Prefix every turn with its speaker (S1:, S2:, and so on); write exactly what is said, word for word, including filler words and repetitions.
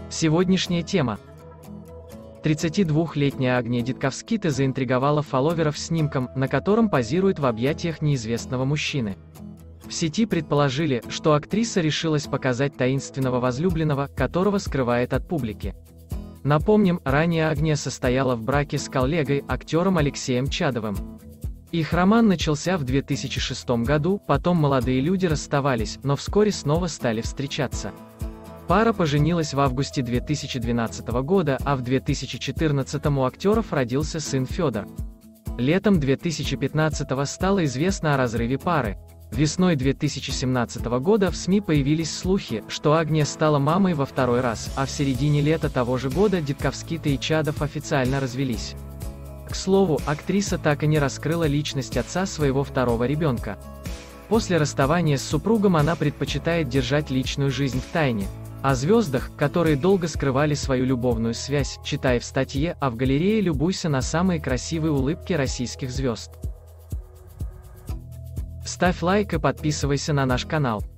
S1: Сегодняшняя тема. тридцатидвухлетняя Агния Дидковските заинтриговала фолловеров снимком, на котором позирует в объятиях неизвестного мужчины. В сети предположили, что актриса решилась показать таинственного возлюбленного, которого скрывает от публики. Напомним, ранее Агния состояла в браке с коллегой, актером Алексеем Чадовым. Их роман начался в две тысячи шестом году, потом молодые люди расставались, но вскоре снова стали встречаться. Пара поженилась в августе две тысячи двенадцатого года, а в две тысячи четырнадцатом у актеров родился сын Федор. Летом две тысячи пятнадцатого стало известно о разрыве пары. Весной две тысячи семнадцатого года в СМИ появились слухи, что Агния стала мамой во второй раз, а в середине лета того же года Дидковските и Чадов официально развелись. К слову, актриса так и не раскрыла личность отца своего второго ребенка. После расставания с супругом она предпочитает держать личную жизнь в тайне. О звездах, которые долго скрывали свою любовную связь, читай в статье, а в галерее любуйся на самые красивые улыбки российских звезд. Ставь лайк и подписывайся на наш канал.